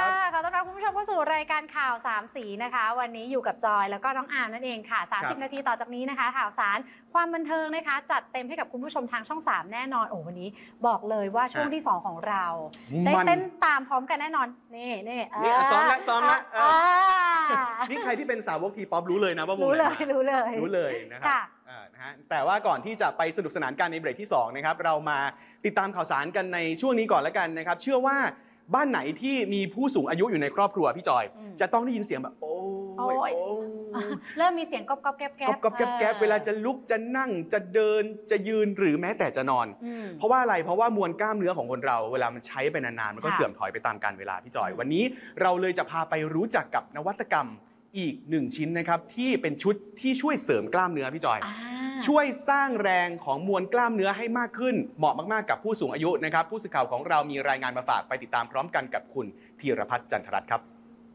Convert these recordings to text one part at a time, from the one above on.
ขอต้อนรับคุณผู้ชมเข้าสู่รายการข่าว3สีนะคะวันนี้อยู่กับจอยแล้วก็น้องอาร์มนั่นเองค่ะ30นาทีต่อจากนี้นะคะข่าวสารความบันเทิงนะคะจัดเต็มให้กับคุณผู้ชมทางช่อง3แน่นอนวันนี้บอกเลยว่าช่วงที่2ของเราได้เต้นตามพร้อมกันแน่นอนนี่ซ้อมละนี่ใครที่เป็นสาวกทีป๊อปรู้เลยนะว่าวงไหนรู้เลยนะครับแต่ว่าก่อนที่จะไปสนุกสนานกันในเบรกที่2นะครับเรามาติดตามข่าวสารกันในช่วงนี้ก่อนแล้วกันนะครับเชื่อว่าบ้านไหนที่มีผู้สูงอายุอยู่ในครอบครัวพี่จอยจะต้องได้ยินเสียงแบบโอ้ยเริ่มมีเสียงก๊อบแก๊บเวลาจะลุกจะนั่งจะเดินจะยืนหรือแม้แต่จะนอนเพราะว่าอะไรเพราะว่ามวลกล้ามเนื้อของคนเราเวลามันใช้ไปนานๆมันก็เสื่อมถอยไปตามกาลเวลาพี่จอยวันนี้เราเลยจะพาไปรู้จักกับนวัตกรรมอีก1ชิ้นนะครับที่เป็นชุดที่ช่วยเสริมกล้ามเนื้อพี่จอยช่วยสร้างแรงของมวลกล้ามเนื้อให้มากขึ้นเหมาะมากๆกับผู้สูงอายุนะครับผู้สื่อข่าวของเรามีรายงานมาฝากไปติดตามพร้อมกันกับคุณธีรพัฒน์จันทรัตน์ครับ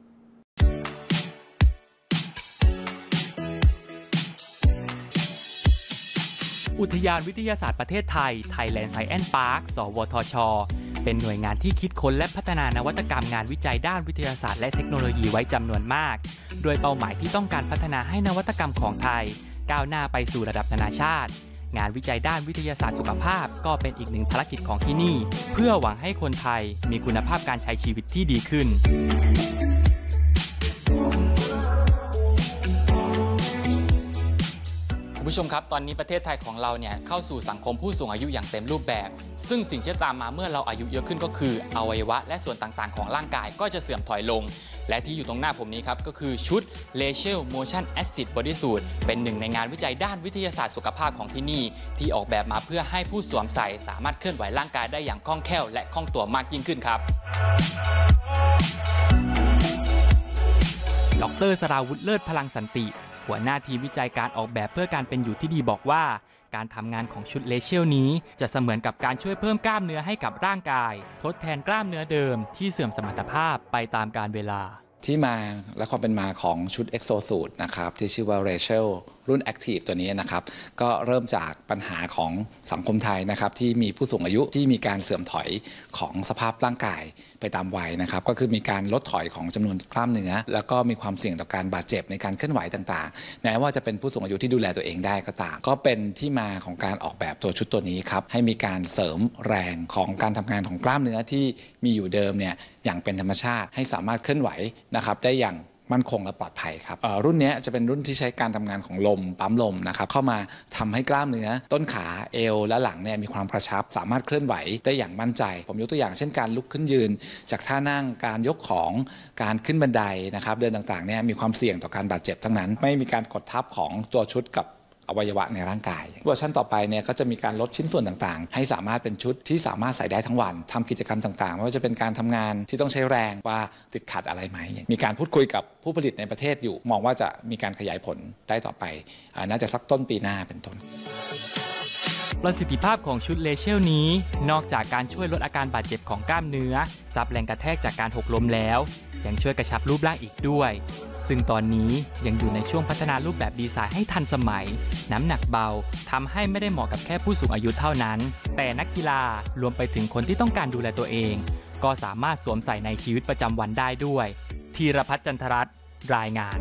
อุทยานวิทยาศาสตร์ประเทศไทย Thailand Science Park สวทช.เป็นหน่วยงานที่คิดค้นและพัฒนานวัตกรรมงานวิจัยด้านวิทยาศาสตร์และเทคโนโลยีไว้จำนวนมากโดยเป้าหมายที่ต้องการพัฒนาให้นวัตกรรมของไทยก้าวหน้าไปสู่ระดับนานาชาติงานวิจัยด้านวิทยาศาสตร์สุขภาพก็เป็นอีกหนึ่งภารกิจของที่นี่เพื่อหวังให้คนไทยมีคุณภาพการใช้ชีวิตที่ดีขึ้นคุณผู้ชมครับตอนนี้ประเทศไทยของเราเนี่ยเข้าสู่สังคมผู้สูงอายุอย่างเต็มรูปแบบซึ่งสิ่งที่ตามมาเมื่อเราอายุเยอะขึ้นก็คืออวัยวะและส่วนต่างๆของร่างกายก็จะเสื่อมถอยลงและที่อยู่ตรงหน้าผมนี้ครับก็คือชุด Rachel Motion Acid Bodysuit เป็นหนึ่งในงานวิจัยด้านวิทยาศาสตร์สุขภาพของที่นี่ที่ออกแบบมาเพื่อให้ผู้สวมใส่สามารถเคลื่อนไหวร่างกายได้อย่างคล่องแคล่วและคล่องตัวมากยิ่งขึ้นครับดร.สราวุธเลิศพลังสันติหัวหน้าทีมวิจัยการออกแบบเพื่อการเป็นอยู่ที่ดีบอกว่าการทำงานของชุดเลเชลนี้จะเสมือนกับการช่วยเพิ่มกล้ามเนื้อให้กับร่างกายทดแทนกล้ามเนื้อเดิมที่เสื่อมสมรรถภาพไปตามกาลเวลาที่มาและความเป็นมาของชุด Exosuit นะครับที่ชื่อว่า Rachel รุ่น Active ตัวนี้นะครับก็เริ่มจากปัญหาของสังคมไทยนะครับที่มีผู้สูงอายุที่มีการเสื่อมถอยของสภาพร่างกายไปตามวัยนะครับก็คือมีการลดถอยของจำนวนกล้ามเนื้อแล้วก็มีความเสี่ยงต่อการบาดเจ็บในการเคลื่อนไหวต่างๆแม้ว่าจะเป็นผู้สูงอายุที่ดูแลตัวเองได้ก็ตามก็เป็นที่มาของการออกแบบตัวชุดตัวนี้ครับให้มีการเสริมแรงของการทำงานของกล้ามเนื้อที่มีอยู่เดิมเนี่ยอย่างเป็นธรรมชาติให้สามารถเคลื่อนไหวนะครับได้อย่างมั่นคงและปลอดภัยครับรุ่นนี้จะเป็นรุ่นที่ใช้การทำงานของลมปั๊มลมนะครับเข้ามาทำให้กล้ามเนื้อต้นขาเอวและหลังเนี่ยมีความกระชับสามารถเคลื่อนไหวได้อย่างมั่นใจผมยกตัวอย่างเช่นการลุกขึ้นยืนจากท่านั่งการยกของการขึ้นบันไดนะครับเดินต่างๆเนี่ยมีความเสี่ยงต่อการบาดเจ็บทั้งนั้นไม่มีการกดทับของตัวชุดกับอวัยวะในร่างกายเวอร์ชันต่อไปเนี่ยก็จะมีการลดชิ้นส่วนต่างๆให้สามารถเป็นชุดที่สามารถใส่ได้ทั้งวันทำกิจกรรมต่างๆไม่ว่าจะเป็นการทำงานที่ต้องใช้แรงว่าติดขัดอะไรไหมมีการพูดคุยกับผู้ผลิตในประเทศอยู่มองว่าจะมีการขยายผลได้ต่อไปน่าจะสักต้นปีหน้าเป็นต้นประสิทธิภาพของชุดเลเชลนี้นอกจากการช่วยลดอาการบาดเจ็บของกล้ามเนื้อซับแรงกระแทกจากการหกล้มแล้วยังช่วยกระชับรูปร่างอีกด้วยซึ่งตอนนี้ยังอยู่ในช่วงพัฒนารูปแบบดีไซน์ให้ทันสมัยน้ำหนักเบาทำให้ไม่ได้เหมาะกับแค่ผู้สูงอายุเท่านั้นแต่นักกีฬารวมไปถึงคนที่ต้องการดูแลตัวเองก็สามารถสวมใส่ในชีวิตประจำวันได้ด้วยธีรพัฒน์จันทรัตน์รายงาน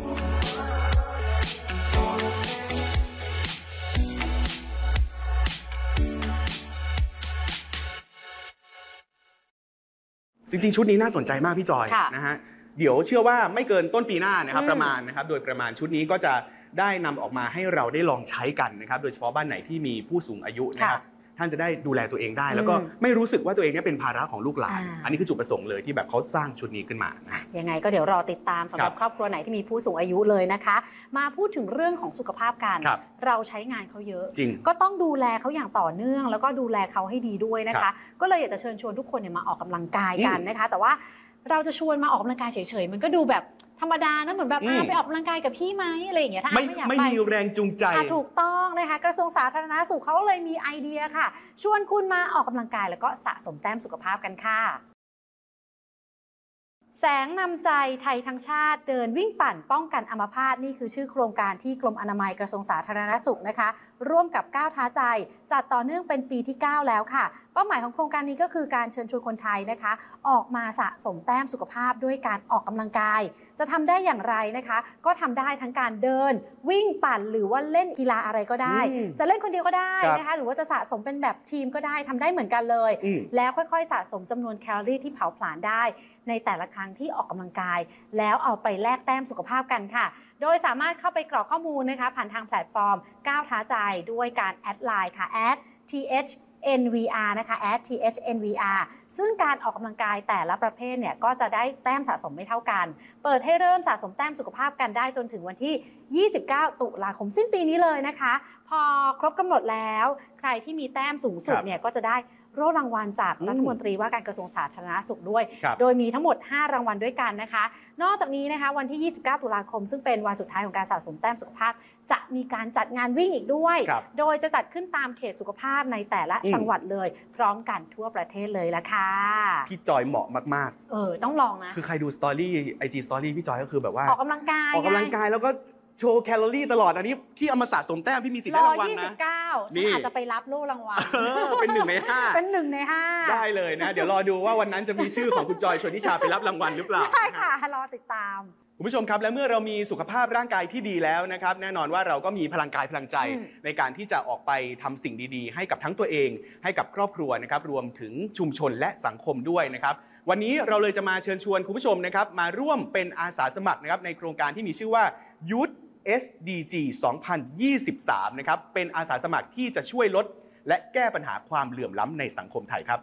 จริงๆชุดนี้น่าสนใจมากพี่จอยนะฮะเดี๋ยวเชื่อว่าไม่เกินต้นปีหน้านะครับประมาณนะครับโดยประมาณชุดนี้ก็จะได้นำออกมาให้เราได้ลองใช้กันนะครับโดยเฉพาะบ้านไหนที่มีผู้สูงอายุนะครับท่านจะได้ดูแลตัวเองได้แล้วก็ไม่รู้สึกว่าตัวเองเนี่ยเป็นภาระของลูกหลานอันนี้คือจุดประสงค์เลยที่แบบเขาสร้างชุดนี้ขึ้นมายังไงก็เดี๋ยวรอติดตามสำหรับครอบครัวไหนที่มีผู้สูงอายุเลยนะคะมาพูดถึงเรื่องของสุขภาพกันเราใช้งานเขาเยอะก็ต้องดูแลเขาอย่างต่อเนื่องแล้วก็ดูแลเขาให้ดีด้วยนะคะก็เลยอยากจะเชิญชวนทุกคนเนี่ยมาออกกำลังกายกันนะคะแต่ว่าเราจะชวนมาออกกำลังกายเฉยๆมันก็ดูแบบธรรมดานะเหมือนแบบไปออกกำลังกายกับพี่ไหมอะไรอย่างเงี้ยถ้าไม่อยากไปไม่มีแรงจูงใจถูกต้องนะคะกระทรวงสาธารณสุขเขาเลยมีไอเดียค่ะชวนคุณมาออกกำลังกายแล้วก็สะสมแต้มสุขภาพกันค่ะแสงนำใจไทยทั้งชาติเดินวิ่งปั่นป้องกันอัมพาตนี่คือชื่อโครงการที่กรมอนามัยกระทรวงสาธารณสุขนะคะร่วมกับก้าวท้าใจจัดต่อเนื่องเป็นปีที่9แล้วค่ะเป้าหมายของโครงการนี้ก็คือการเชิญชวนคนไทยนะคะออกมาสะสมแต้มสุขภาพด้วยการออกกำลังกายจะทำได้อย่างไรนะคะก็ทำได้ทั้งการเดินวิ่งปั่นหรือว่าเล่นกีฬาอะไรก็ได้จะเล่นคนเดียวก็ได้นะคะหรือว่าจะสะสมเป็นแบบทีมก็ได้ทำได้เหมือนกันเลยแล้วค่อยๆสะสมจำนวนแคลอรี่ที่เผาผลาญได้ในแต่ละครั้งที่ออกกำลังกายแล้วเอาไปแลกแต้มสุขภาพกันค่ะโดยสามารถเข้าไปกรอกข้อมูลนะคะผ่านทางแพลตฟอร์มก้าวท้าใจด้วยการแอดไลน์ค่ะ @THNVR นะคะ @THNVR ซึ่งการออกกำลังกายแต่ละประเภทเนี่ยก็จะได้แต้มสะสมไม่เท่ากันเปิดให้เริ่มสะสมแต้มสุขภาพกันได้จนถึงวันที่ 29 ตุลาคมสิ้นปีนี้เลยนะคะพอครบกำหนดแล้วใครที่มีแต้มสูงสุดเนี่ยก็จะได้โล่รางวัลจากรัฐมนตรีว่าการกระทรวงสาธารณสุขด้วยโดยมีทั้งหมด5รางวัลด้วยกันนะคะนอกจากนี้นะคะวันที่ 29 ตุลาคมซึ่งเป็นวันสุดท้ายของการสะสมแต้มสุขภาพจะมีการจัดงานวิ่งอีกด้วยโดยจะจัดขึ้นตามเขตสุขภาพในแต่ละจังหวัดเลยพร้อมกันทั่วประเทศเลยละค่ะพี่จอยเหมาะมากๆต้องลองนะคือใครดูสตอรี่ IG สตอรี่พี่จอยก็คือแบบว่าออกกำลังกายแล้วก็โชว์แคลอรี่ตลอดอันนี้พี่เอามาสะสมแต้มพี่มีสิทธิ์ได้รางวัลนะ 129ฉันอาจจะไปรับโล่รางวัลเป็น1 ใน 5 เป็น1 ใน 5 ได้เลยนะเดี๋ยวรอดูว่าวันนั้นจะมีชื่อของคุณจอยชวนนิชาไปรับรางวัลหรือเปล่าได้ค่ะรอติดตามคุณผู้ชมครับและเมื่อเรามีสุขภาพร่างกายที่ดีแล้วนะครับแน่นอนว่าเราก็มีพลังกายพลังใจในการที่จะออกไปทำสิ่งดีๆให้กับทั้งตัวเองให้กับครอบครัวนะครับรวมถึงชุมชนและสังคมด้วยนะครับวันนี้เราเลยจะมาเชิญชวนคุณผู้ชมนะครับมาร่วมเป็นอาสาสมัครนะครับในโครงการที่มีชื่อว่า Youth SDG 2023 นะครับเป็นอาสาสมัครที่จะช่วยลดและแก้ปัญหาความเหลื่อมล้ำในสังคมไทยครับ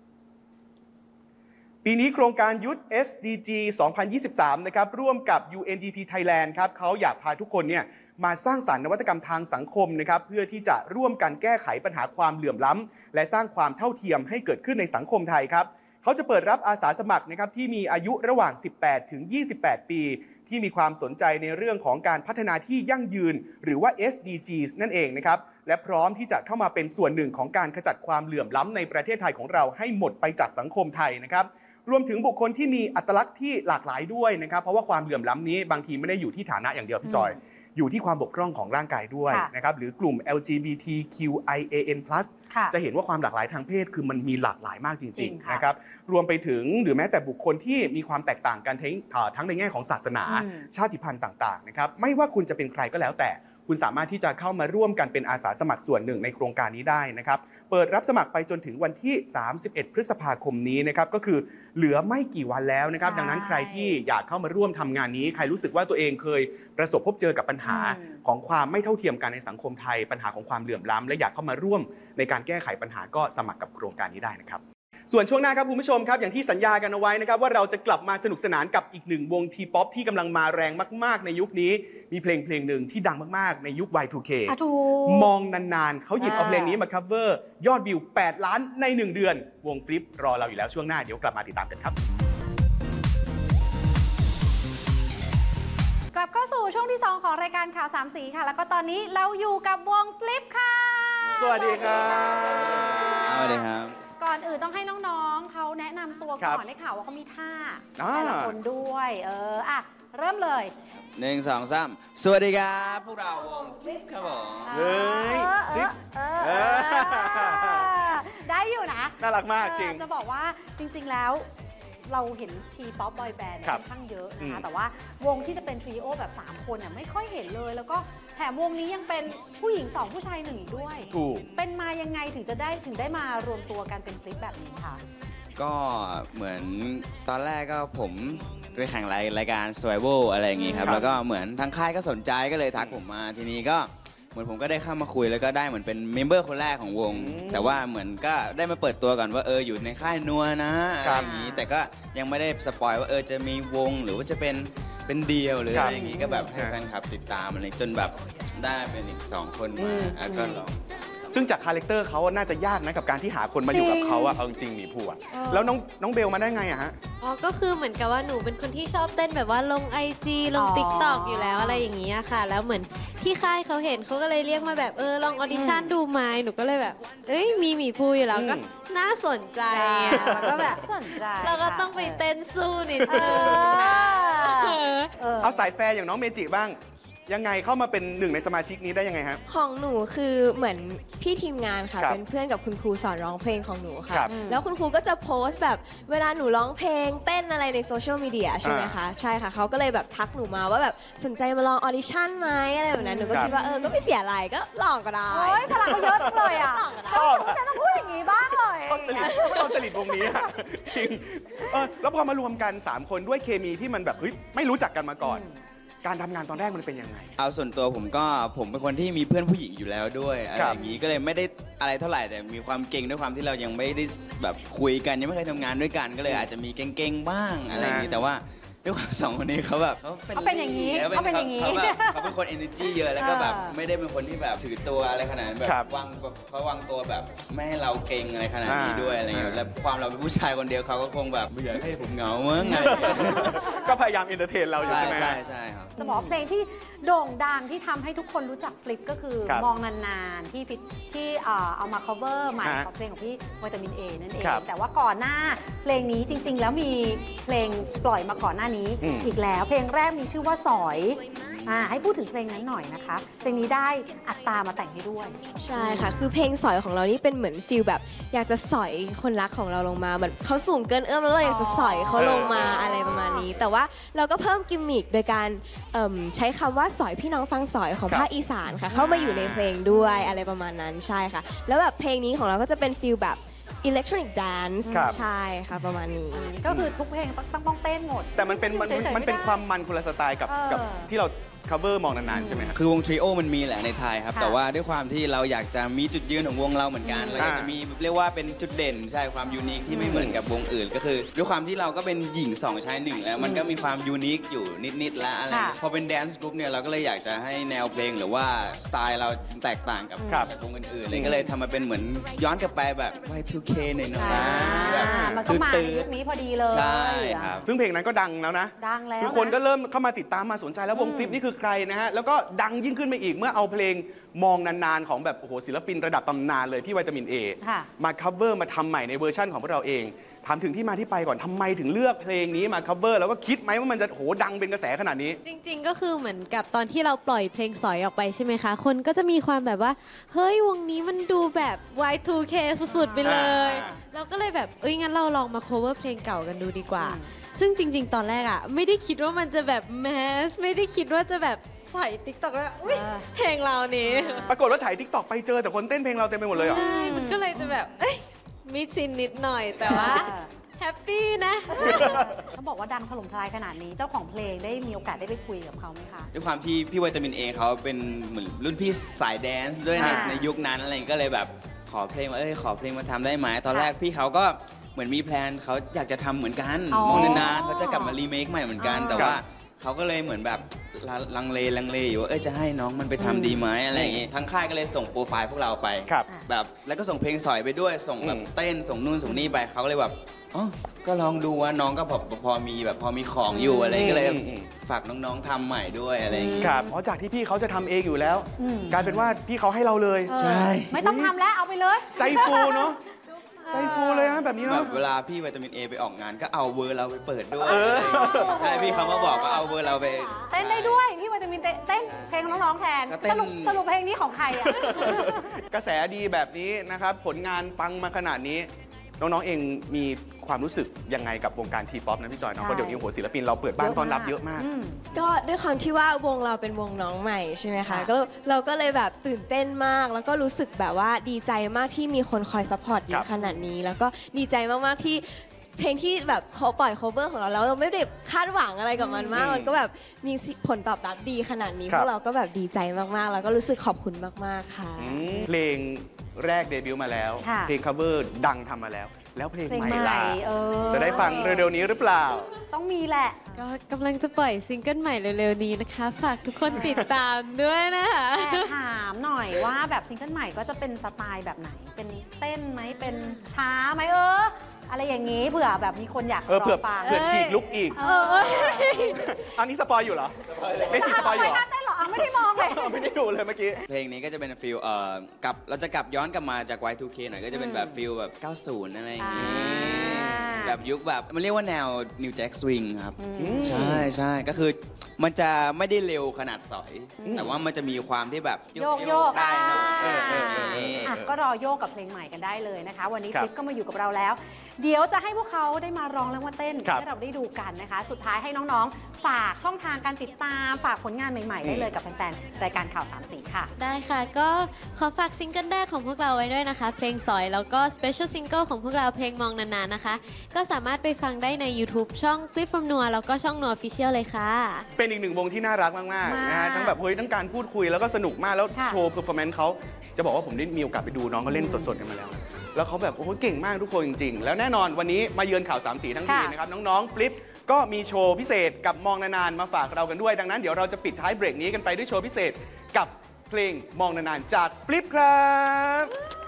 ปีนี้โครงการ Youth SDG 2023 นะครับร่วมกับ UNDP Thailand ครับเขาอยากพาทุกคนเนี่ยมาสร้างสรรค์นวัตกรรมทางสังคมนะครับเพื่อที่จะร่วมกันแก้ไขปัญหาความเหลื่อมล้ำและสร้างความเท่าเทียมให้เกิดขึ้นในสังคมไทยครับเขาจะเปิดรับอาสาสมัครนะครับที่มีอายุระหว่าง 18 ถึง 28 ปีที่มีความสนใจในเรื่องของการพัฒนาที่ยั่งยืนหรือว่า SDGs นั่นเองนะครับและพร้อมที่จะเข้ามาเป็นส่วนหนึ่งของการขจัดความเหลื่อมล้ำในประเทศไทยของเราให้หมดไปจากสังคมไทยนะครับรวมถึงบุคคลที่มีอัตลักษณ์ที่หลากหลายด้วยนะครับเพราะว่าความเหลื่อมล้ำนี้บางทีไม่ได้อยู่ที่ฐานะอย่างเดียวพี่จอยอยู่ที่ความบกพร่องของร่างกายด้วยนะครับหรือกลุ่ม LGBTQIAN+ จะเห็นว่าความหลากหลายทางเพศคือมันมีหลากหลายมากจริงๆนะครับรวมไปถึงหรือแม้แต่บุคคลที่มีความแตกต่างกันทั้งในแง่ของศาสนาชาติพันธุ์ต่างๆนะครับไม่ว่าคุณจะเป็นใครก็แล้วแต่คุณสามารถที่จะเข้ามาร่วมกันเป็นอาสาสมัครส่วนหนึ่งในโครงการนี้ได้นะครับเปิดรับสมัครไปจนถึงวันที่ 31 พฤษภาคมนี้นะครับก็คือเหลือไม่กี่วันแล้วนะครับดังนั้นใครที่อยากเข้ามาร่วมทำงานนี้ใครรู้สึกว่าตัวเองเคยประสบพบเจอกับปัญหาของความไม่เท่าเทียมกันในสังคมไทยปัญหาของความเหลื่อมล้ำและอยากเข้ามาร่วมในการแก้ไขปัญหาก็สมัครกับโครงการนี้ได้นะครับส่วนช่วงหน้าครับคุณผู้ชมครับอย่างที่สัญญากันเอาไว้นะครับว่าเราจะกลับมาสนุกสนานกับอีกหนึ่งวงทีป๊อปที่กำลังมาแรงมากๆในยุคนี้มีเพลงหนึ่งที่ดังมากๆในยุค Y2K มองนานๆเขาหยิบเอาเพลงนี้มาคัฟเวอร์ยอดวิว8 ล้านใน1 เดือนวงฟลิปรอเราอยู่แล้วช่วงหน้าเดี๋ยวกลับมาติดตามกันครับกลับเข้าสู่ช่วงที่2ของรายการข่าว3สีค่ะแล้วก็ตอนนี้เราอยู่กับวงฟลิปค่ะสวัสดีครับสวัสดีครับก่อนอื่นต้องให้น้องๆเขาแนะนำตัวก่อนได้ข่าวว่าเขามีท่าแต่ละคนด้วยเริ่มเลย 1 2 3สวัสดีครับพวกเราวงฟลิปครับผมได้อยู่นะน่ารักมากจริงจะบอกว่าจริงๆแล้วเราเห็นทีป๊อปบอยแบนด์ค่อนข้างเยอะนะคะแต่ว่าวงที่จะเป็นทริโอแบบ3 คนไม่ค่อยเห็นเลยแล้วก็แถมวงนี้ยังเป็นผู้หญิง2ผู้ชาย1ด้วยถูกเป็นมายังไงถึงได้มารวมตัวกันเป็นฟลิปแบบนี้คะก็เหมือนตอนแรกก็ผมไปแข่งรายการ Survival อะไรอย่างงี้ครับแล้วก็เหมือนทางค่ายก็สนใจก็เลยทักผมมาทีนี้ก็เหมือนผมก็ได้เข้ามาคุยแล้วก็ได้เหมือนเป็นเมมเบอร์คนแรกของวงแต่ว่าเหมือนก็ได้มาเปิดตัวก่อนว่าอยู่ในค่ายนัวนะอะไรอย่างนี้แต่ก็ยังไม่ได้สปอยว่าจะมีวงหรือว่าจะเป็นเดียวหรืออะไรอย่างนี้ก็แบบให้แฟนคลับติดตามอะไรจนแบบได้เป็นอีก2 คนมาก็ลองซึ่งจากคาแรคเตอร์เขาน่าจะยากนะกับการที่หาคนมาอยู่กับเขาเอาจริงๆมีผัวแล้วน้องเบลมาได้ไงฮะก็คือเหมือนกับว่าหนูเป็นคนที่ชอบเต้นแบบว่าลง IG ลง TikTok อยู่แล้วอะไรอย่างนี้ค่ะแล้วเหมือนที่ค่ายเขาเห็นเขาก็เลยเรียกมาแบบลองออดิชั่นดูไหมหนูก็เลยแบบมีหมีภูอยู่แล้วก็น่าสนใจแล้วก็แบบเราก็ต้องไปเต้นสู้นิดนึงเอาสายแฟร์อย่างน้องเมจิบ้างยังไงเข้ามาเป็นหนึ่งในสมาชิกนี้ได้ยังไงฮะของหนูคือเหมือนพี่ทีมงานค่ะครับเป็นเพื่อนกับคุณครูสอนร้องเพลงของหนูค่ะครับแล้วคุณครูก็จะโพสต์แบบเวลาหนูร้องเพลงเต้นอะไรในโซเชียลมีเดียใช่ไหมคะใช่ค่ะเขาก็เลยแบบทักหนูมาว่าแบบสนใจมาลองออดิชั่นไหมอะไรแบบนั้นหนูก็คิดว่าก็ไม่เสียอะไรก็ลองก็ได้โอ้ยพลังเขาเยอะจังเลยอ่ะลองก็ได้ฉันต้องพูดอย่างนี้บ้างเลยชอบจริตวงนี้อะจริงแล้วพอมารวมกัน 3 คนด้วยเคมีที่มันแบบเฮ้ยไม่รู้จักกันมาก่อน การทำงานตอนแรกมันเป็นยังไงเอาส่วนตัวผมเป็นคนที่มีเพื่อนผู้หญิงอยู่แล้วด้วยอะไรอย่างนี้ก็เลยไม่ได้อะไรเท่าไหร่แต่มีความเก่งด้วยความที่เรายังไม่ได้แบบคุยกันยังไม่เคยทำงานด้วยกันก็เลยอาจจะมีเก่งๆบ้างอะไรอย่างนี้แต่ว่าด้วยความสองคนนี้เขาแบบเขาเป็นอย่างนี้เขาเป็นอย่างนี้เขาเป็นคน energy เยอะแล้วก็แบบไม่ได้เป็นคนที่แบบถือตัวอะไรขนาดนั้นแบบเขาวางตัวแบบไม่ให้เราเก่งอะไรขนาดนี้ด้วยอะไรเงี้ยแล้วความเราเป็นผู้ชายคนเดียวเขาก็คงแบบอยากให้ผมเหงามั้งอะไรก็พยายามเอนเตอร์เทนเราอยู่ใช่ไหมใช่ครับจะบอกเพลงที่โด่งดังที่ทำให้ทุกคนรู้จักฟลิปก็คือมองนานๆที่เอามา cover ใหม่ของเพลงของพี่วิตามิน A นั่นเองแต่ว่าก่อนหน้าเพลงนี้จริงๆแล้วมีเพลงปล่อยมาก่อนหน้านี้อีกแล้วเพลงแรกมีชื่อว่าสอยให้พูดถึงเพลงนั้นหน่อยนะคะเพลงนี้ได้อัตตามาแต่งให้ด้วยใช่ค่ะคือเพลงสอยของเรานี่เป็นเหมือนฟีลแบบอยากจะสอยคนรักของเราลงมาเหมือนเขาสูงเกินเอื้อมแล้วเราอยากจะสอยเขาลงมาอะไรประมาณนี้แต่ว่าเราก็เพิ่มกิมมิคโดยการใช้คำว่าสอยพี่น้องฟังสอยของภาคอีสานค่ะเข้ามาอยู่ในเพลงด้วยอะไรประมาณนั้นใช่ค่ะแล้วแบบเพลงนี้ของเราก็จะเป็นฟีลแบบอิเล็กทรอนิกส์แดนซ์ใช่ค่ะประมาณนี้ก็คือทุกเพลงต้องเต้นหมดแต่มันเป็นความมันคนละสไตล์กับที่เรา cover มองนานๆใช่ไหมครับคือวงทริโอมันมีแหละในไทยครับแต่ว่าด้วยความที่เราอยากจะมีจุดยืนของวงเราเหมือนกันเราอยากจะมีเรียกว่าเป็นจุดเด่นใช่ความยูนิคที่ไม่เหมือนกับวงอื่นก็คือด้วยความที่เราก็เป็นหญิง2ชาย1แล้วมันก็มีความยูนิคอยู่นิดๆแล้วอะไรพอเป็นแดนซ์กรุ๊ปเนี่ยเราก็เลยอยากจะให้แนวเพลงหรือว่าสไตล์เราแตกต่างกับวงอื่นๆเลยก็เลยทำมาเป็นเหมือนย้อนกลับไปแบบ Y2K หน่อยๆแบบมันก็มาในยุคนี้พอดีเลยใช่ครับซึ่งเพลงนั้นก็ดังแล้วนะดังแล้วทุกคนก็เริ่มเข้ามาติดตามมาสนใจแล้ววงฟลิปนี่คือใครนะฮะแล้วก็ดังยิ่งขึ้นไปอีกเมื่อเอาเพลงมองนานๆของแบบโอ้โหศิลปินระดับตำนานเลยพี่วิตามิน A มา cover มาทำใหม่ในเวอร์ชั่นของพวกเราเองถามถึงที่มาที่ไปก่อนทำไมถึงเลือกเพลงนี้มา cover แล้วก็คิดไหมว่ามันจะโหดังเป็นกระแสขนาดนี้จริงๆก็คือเหมือนกับตอนที่เราปล่อยเพลงสอยออกไปใช่ไหมคะคนก็จะมีความแบบว่าเฮ้ยวงนี้มันดูแบบ Y2K สุดๆไปเลยเราก็เลยแบบงั้นเราลองมา cover เพลงเก่ากันดูดีกว่าซึ่งจริงๆตอนแรกอ่ะไม่ได้คิดว่ามันจะแบบแมสไม่ได้คิดว่าจะแบบใส่ TikTok แล้วเพลงเรานี้ปรากฏว่าถ่าย TikTok ไปเจอแต่คนเต้นเพลงเราเต็มไปหมดเลยเหรอใช่มันก็เลยจะแบบมีชินนิดหน่อยแต่ว่าแฮปปี้นะเขาบอกว่าดังถล่มทลายขนาดนี้เจ้าของเพลงได้มีโอกาสได้ไปคุยกับเขาไหมคะด้วยความที่พี่วิตามิน A เขาเป็นเหมือนรุ่นพี่สายแดนซ์ด้วยในยุคนั้นอะไรก็เลยแบบขอเพลงว่าขอเพลงมาทำได้ไหมตอนแรกพี่เขาก็เหมือนมีแพลนเขาอยากจะทำเหมือนกันมองนานๆเขาจะกลับมารีเมคใหม่เหมือนกันแต่ว่าเขาก็เลยเหมือนแบบลังเลอยู่ว่าจะให้น้องมันไปทำดีไหมอะไรอย่างงี้ทั้งค่ายก็เลยส่งโปรไฟล์พวกเราไปแบบแล้วก็ส่งเพลงสอยไปด้วยส่งแบบเต้นส่งนู่นส่งนี่ไปเขาก็เลยแบบก็ลองดูว่าน้องก็พอมีของอยู่อะไรก็เลยฝากน้องๆทำใหม่ด้วยอะไรอย่างงี้ครับจากที่พี่เขาจะทำเองอยู่แล้วกลายเป็นว่าพี่เขาให้เราเลยใช่ไม่ต้องทำแล้วเอาไปเลยใจฟูเนาะใจฟูเลยนะแบบนี้เนาะเวลาพี่วิตามิน A ไปออกงานก็เอาเวอร์เราไปเปิดด้วยใช่พี่เขามาบอกว่าเอาเวอร์เราไปเต้นได้ด้วยพี่วิตามินเต้นเพลงน้องๆแทนสรุปเพลงนี้ของใครอ่ะกระแสดีแบบนี้นะครับผลงานปังมาขนาดนี้น้องๆเองมีความรู้สึกยังไงกับวงการทีป๊อปนะพี่จอยเนาะเพราะเดี๋ยวนี้โหศิลปินเราเปิดบ้านต้อนรับเยอะมากก็ด้วยความที่ว่าวงเราเป็นวงน้องใหม่ใช่ไหมคะก็เราก็เลยแบบตื่นเต้นมากแล้วก็รู้สึกแบบว่าดีใจมากที่มีคนคอยซัพพอร์ตเยอะขนาดนี้แล้วก็ดีใจมากๆที่เพลงที่แบบเขาปล่อย cover ของเราแล้วเราไม่ได้คาดหวังอะไรกับมันมากมันก็แบบมีผลตอบรับดีขนาดนี้พวกเราก็แบบดีใจมากๆแล้วก็รู้สึกขอบคุณมากๆค่ะเพลงแรกเดบิวต์มาแล้วเพลง cover ดังทำมาแล้วแล้วเพลงใหม่ล่ะจะได้ฟังเร็วๆนี้หรือเปล่าต้องมีแหละก็กำลังจะปล่อยซิงเกิลใหม่เร็วๆนี้นะคะฝากทุกคนติดตามด้วยนะคะถามหน่อยว่าแบบซิงเกิลใหม่ก็จะเป็นสไตล์แบบไหนเป็นเต้นไหมเป็นช้าไหมอะไรอย่างนี้เผื่อแบบมีคนอยากรอฟังเผื่อฉีกลุกอีกอันนี้สปอยอยู่เหรอไม่ฉีกสปอยอยู่เหรอเต้นหรอไม่ได้มองเลยไม่ได้ดูเลยเมื่อกี้เพลงนี้ก็จะเป็นฟิลเราจะกลับย้อนกลับมาจาก Y2K หน่อยก็จะเป็นแบบฟิลแบบ90อะไรอย่างนี้แบบยุคแบบมันเรียกว่าแนว New Jack Swing ครับใช่ก็คือมันจะไม่ได้เร็วขนาดสอยแต่ว่ามันจะมีความที่แบบโยกได้หน่อยก็รอโยกกับเพลงใหม่กันได้เลยนะคะวันนี้ฟลิปก็มาอยู่กับเราแล้วเดี๋ยวจะให้พวกเขาได้มาร้องและมาเต้นให้เราได้ดูกันนะคะสุดท้ายให้น้องๆฝากช่องทางการติดตามฝากผลงานใหม่ๆได้เลยกับแฟนๆรายการข่าว3 สีค่ะได้ค่ะก็ขอฝากซิงเกิลแรกของพวกเราไว้ด้วยนะคะเพลงสอยแล้วก็สเปเชียลซิงเกิลของพวกเราเพลงมองนานๆนะคะก็สามารถไปฟังได้ใน YouTube ช่อง Flip from Noah แล้วก็ช่อง Noah Official เลยค่ะเป็นอีกหนึ่งวงที่น่ารักมากๆนะฮะทั้งแบบทั้งการพูดคุยแล้วก็สนุกมากแล้วโชว์เพอร์ฟอร์แมนซ์เขาจะบอกว่าผมได้มีโอกาสไปดูน้องเขาเล่นสดๆกันมาแล้วเขาแบบโอ้โหเก่งมากทุกคนจริงๆแล้วแน่นอนวันนี้มาเยือนข่าว3 สีทั้งทีนะครับน้องๆฟลิปก็มีโชว์พิเศษกับมองนานๆมาฝากเรากันด้วยดังนั้นเดี๋ยวเราจะปิดท้ายเบรกนี้กันไปด้วยโชว์พิเศษกับเพลงมองนานๆจากฟลิปครับ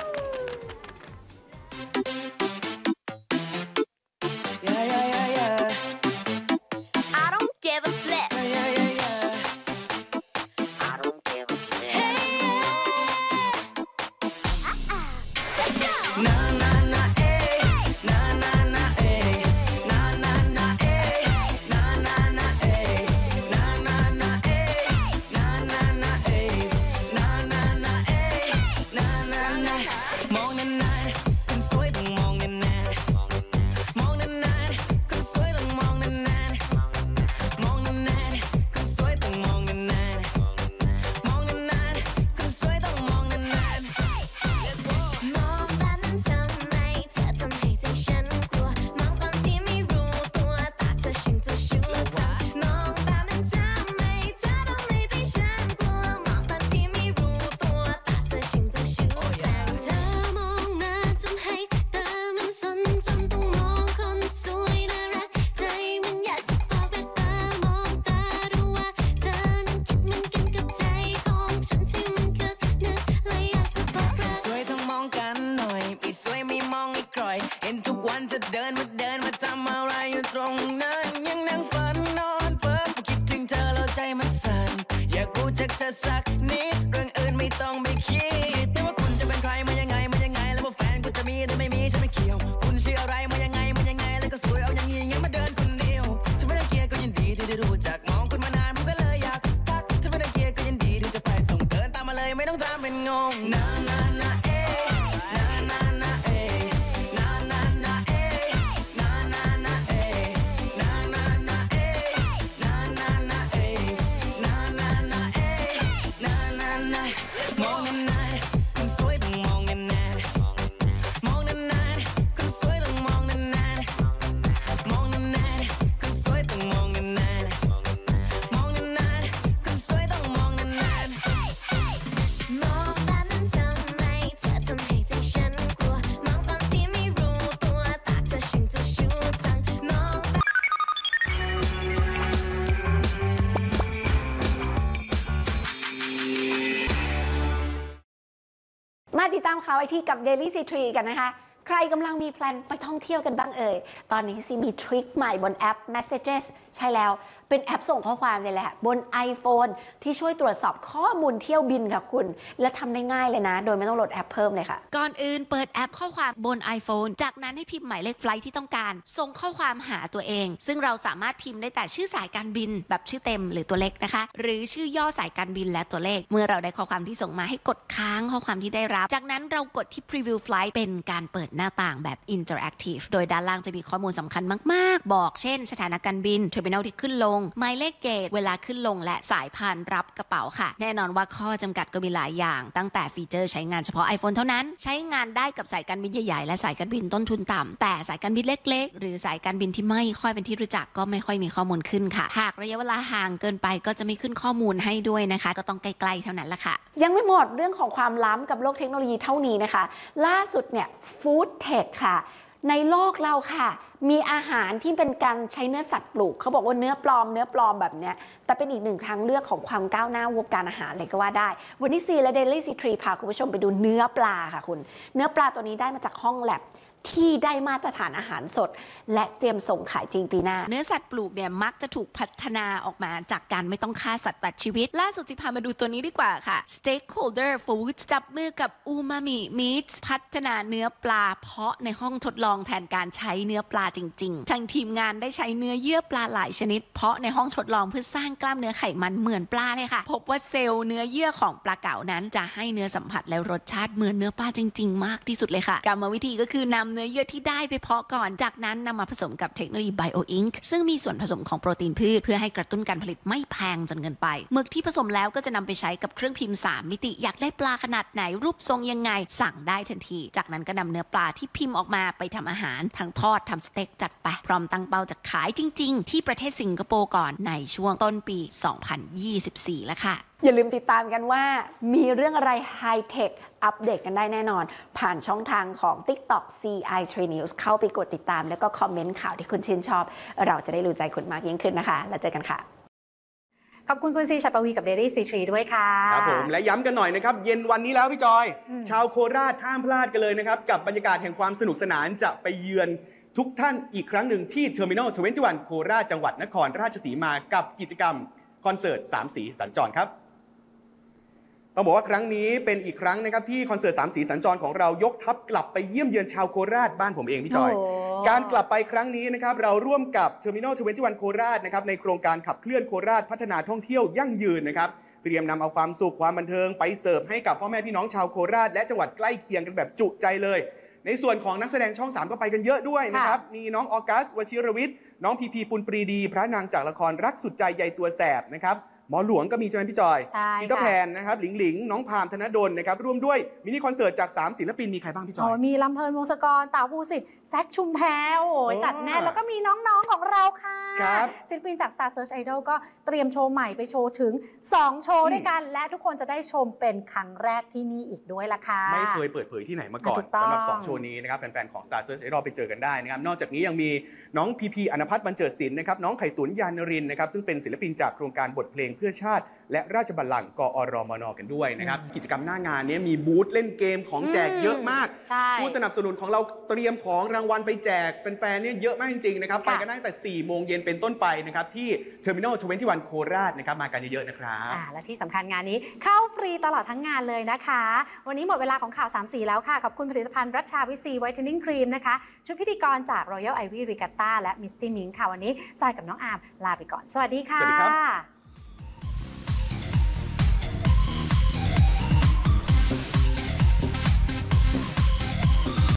ติดตามข่าวไอทีกับ Daily C3 กันนะคะใครกำลังมีแพลนไปท่องเที่ยวกันบ้างเอ่ยตอนนี้ซีมีทริคใหม่บนแอป Messages ใช่แล้วเป็นแอปส่งข้อความเลยแหละบน iPhone ที่ช่วยตรวจสอบข้อมูลเที่ยวบินค่ะคุณและทำได้ง่ายเลยนะโดยไม่ต้องโหลดแอปเพิ่มเลยค่ะก่อนอื่นเปิดแอปข้อความบน iPhone จากนั้นให้พิมพ์หมายเลขไฟล์ที่ต้องการส่งข้อความหาตัวเองซึ่งเราสามารถพิมพ์ได้แต่ชื่อสายการบินแบบชื่อเต็มหรือตัวเล็กนะคะหรือชื่อย่อสายการบินและตัวเลขเมื่อเราได้ข้อความที่ส่งมาให้กดค้างข้อความที่ได้รับจากนั้นเรากดที่ Preview Flight เป็นการเปิดหน้าต่างแบบ Interactive โดยด้านล่างจะมีข้อมูลสำคัญมากๆบอกเช่นสถานะการบิน Terminal ที่ขึ้นลงหมายเลขเกตเวลาขึ้นลงและสายพานรับกระเป๋าค่ะแน่นอนว่าข้อจำกัดก็มีหลายอย่างตั้งแต่ฟีเจอร์ใช้งานเฉพาะ iPhone เท่านั้นใช้งานได้กับสายการบินใหญ่ๆและสายการบินต้นทุนต่ำแต่สายการบินเล็กๆหรือสายการบินที่ไม่ค่อยเป็นที่รู้จักก็ไม่ค่อยมีข้อมูลขึ้นค่ะหากระยะเวลาห่างเกินไปก็จะไม่ขึ้นข้อมูลให้ด้วยนะคะก็ต้องใกล้ๆเท่านั้นละค่ะยังไม่หมดเรื่องของความล้ำกับโลกเทคโนโลยีเท่านี้นะคะล่าสุดเนี่ยฟู้ดเทคค่ะในโลกเราค่ะมีอาหารที่เป็นการใช้เนื้อสัตว์ปลูกเขาบอกว่าเนื้อปลอมแบบเนี้ยแต่เป็นอีกหนึ่งทางเลือกของความก้าวหน้าวงการอาหารเลยก็ว่าได้วันนี้ซีและ Daily C3 พาคุณผู้ชมไปดูเนื้อปลาค่ะคุณเนื้อปลาตัวนี้ได้มาจากห้องแลบที่ได้มาตรฐานอาหารสดและเตรียมส่งขายจริงปีหน้าเนื้อสัตว์ปลูกเนี่ยมักจะถูกพัฒนาออกมาจากการไม่ต้องฆ่าสัตว์ตัดชีวิตล่าสุดจะพามาดูตัวนี้ดีกว่าค่ะ Stakeholder Foods จับมือกับ Umami Meats พัฒนาเนื้อปลาเพาะในห้องทดลองแทนการใช้เนื้อปลาจริงๆทางทีมงานได้ใช้เนื้อเยื่อปลาหลายชนิดเพาะในห้องทดลองเพื่อสร้างกล้ามเนื้อไขมันเหมือนปลาเลยค่ะพบว่าเซลล์เนื้อเยื่อของปลาเก๋านั้นจะให้เนื้อสัมผัสและรสชาติเหมือนเนื้อปลาจริงๆมากที่สุดเลยค่ะกรรมวิธีก็คือนำเนื้อเยื่อที่ได้ไปเพาะก่อนจากนั้นนำมาผสมกับเทคโนโลยี Bio Ink ซึ่งมีส่วนผสมของโปรตีนพืชเพื่อให้กระตุ้นการผลิตไม่แพงจนเกินไปหมึกที่ผสมแล้วก็จะนำไปใช้กับเครื่องพิมพ์3มิติอยากได้ปลาขนาดไหนรูปทรงยังไงสั่งได้ทันทีจากนั้นก็นำเนื้อปลาที่พิมพ์ออกมาไปทำอาหารทั้งทอดทำสเต็กจัดไปพร้อมตั้งเป้าจะขายจริงๆที่ประเทศสิงคโปร์ก่อนในช่วงต้นปี 2024 แล้วค่ะอย่าลืมติดตามกันว่ามีเรื่องอะไรไฮเทคอัปเดตกันได้แน่นอนผ่านช่องทางของ TikTok CI3 News เข้าไปกดติดตามแล้วก็คอมเมนต์ข่าวที่คุณชื่นชอบเราจะได้รู้ใจคุณมากยิ่งขึ้นนะคะแล้วเจอกันค่ะขอบคุณคุณซีชัดปวีกับ Daily C3 ด้วยค่ะครับผมและย้ำกันหน่อยนะครับเย็นวันนี้แล้วพี่จอยชาวโคราชห้ามพลาดกันเลยนะครับกับบรรยากาศแห่งความสนุกสนานจะไปเยือนทุกท่านอีกครั้งหนึ่งที่ Terminal 21 โคราชจังหวัดนครราชสีมากับกิจกรรมคอนเสิร์ต3สีสัญจรครับต้องบอกว่าครั้งนี้เป็นอีกครั้งนะครับที่คอนเสิร์ต3สีสัญจรของเรายกทัพกลับไปเยี่ยมเยือนชาวโคราชบ้านผมเองพี่จอยการกลับไปครั้งนี้นะครับเราร่วมกับ Terminal 21 โคราชนะครับในโครงการขับเคลื่อนโคราชพัฒนาท่องเที่ยวยั่งยืนนะครับเตรียมนำเอาความสุขความบันเทิงไปเสิร์ฟให้กับพ่อแม่พี่น้องชาวโคราชและจังหวัดใกล้เคียงกันแบบจุใจเลยในส่วนของนักแสดงช่อง3ก็ไปกันเยอะด้วยนะครับมีน้องออกัสวชิรวิทย์น้องพีพีปุณปรีดีพระนางจากละครรักสุดใจใยตัวแสบนะครับหมอหลวงก็มีใช่ไหมพี่จอยพีเตอร์แพนนะครับหลิงหลิงน้องพามธนดลนะครับร่วมด้วยมินิคอนเสิร์ตจาก3ศิลปินมีใครบ้างพี่จอยมีลำเพลินวงศกรเต๋าภูสิทธิ์แซคชุมแพรจัดแน่นแล้วก็มีน้องๆของเราค่ะศิลปินจาก Star Search Idol ก็เตรียมโชว์ใหม่ไปโชว์ถึง2โชว์ด้วยกันและทุกคนจะได้ชมเป็นครั้งแรกที่นี่อีกด้วยล่ะค่ะไม่เคยเปิดเผยที่ไหนมาก่อนสำหรับ2โชว์นี้นะครับแฟนๆของ Star Search Idol ไปเจอกันได้นะครับนอกจากนี้ยังมีน้องพีพีอณพัฒน์บรรเจิดศิลป์นะครับน้องไข่ตุ๋นยานนรินทร์นะครับซึ่งเป็นศิลปินจากโครงการบทเพลงเพื่อชาติและราชบัลลังก์กอรมนกันด้วยนะครับกิจกรรมหน้างานนี้มีบูธเล่นเกมของแจกเยอะมากผู้สนับสนุนของเราเตรียมของรางวัลไปแจกแฟนๆเนี่ยเยอะมากจริงๆนะครับไปกันได้ตั้งแต่4 โมงเย็นเป็นต้นไปนะครับที่ Terminal 21 โคราชนะครับมากันเยอะๆนะครับและที่สำคัญงานนี้เข้าฟรีตลอดทั้งงานเลยนะคะวันนี้หมดเวลาของข่าว3สีแล้วค่ะขอบคุณผลิตภัณฑ์รัชชาวิซีไวท์เทนนิ่งครีมนะคะชุดพิธีกรจาก Royal Ivy Regatta และ Misty Mink ค่ะวันนี้จอยกับน้องอาร์มลาไปก่อนสวัสดีค่ะสวัสดีครับ